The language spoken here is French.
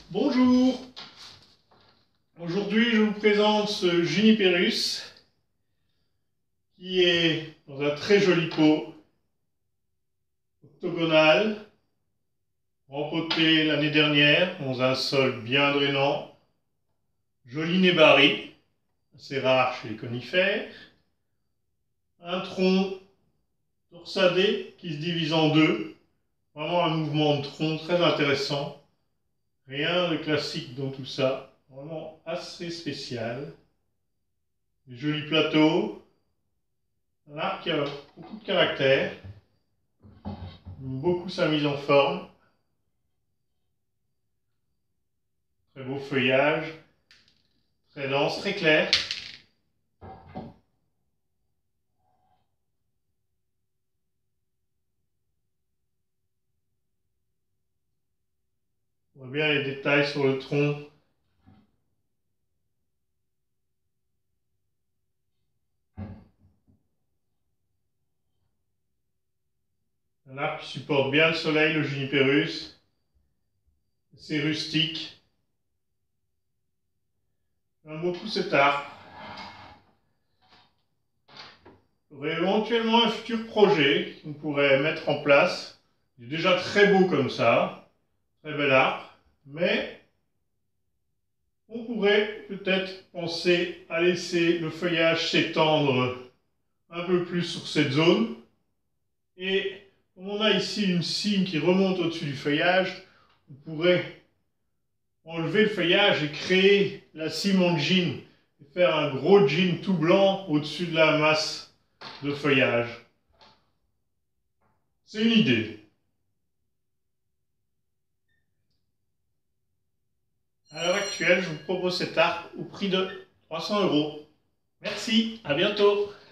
Bonjour, aujourd'hui je vous présente ce Juniperus qui est dans un très joli pot octogonal, rempoté l'année dernière dans un sol bien drainant, joli nébari, assez rare chez les conifères, un tronc torsadé qui se divise en deux, vraiment un mouvement de tronc très intéressant. Rien de classique dans tout ça, vraiment assez spécial. Des jolis plateaux, un arc qui a beaucoup de caractère, beaucoup sa mise en forme, très beau feuillage, très dense, très clair. On voit bien les détails sur le tronc. Un arbre qui supporte bien le soleil, le Juniperus. C'est rustique. J'aime beaucoup cet arbre. J'aurais éventuellement un futur projet qu'on pourrait mettre en place. Il est déjà très beau comme ça, très bel arbre, mais on pourrait peut-être penser à laisser le feuillage s'étendre un peu plus sur cette zone. Et comme on a ici une cime qui remonte au-dessus du feuillage, on pourrait enlever le feuillage et créer la cime en jean et faire un gros jean tout blanc au-dessus de la masse de feuillage. C'est une idée. À l'heure actuelle, je vous propose cet arbre au prix de 300 €. Merci, à bientôt.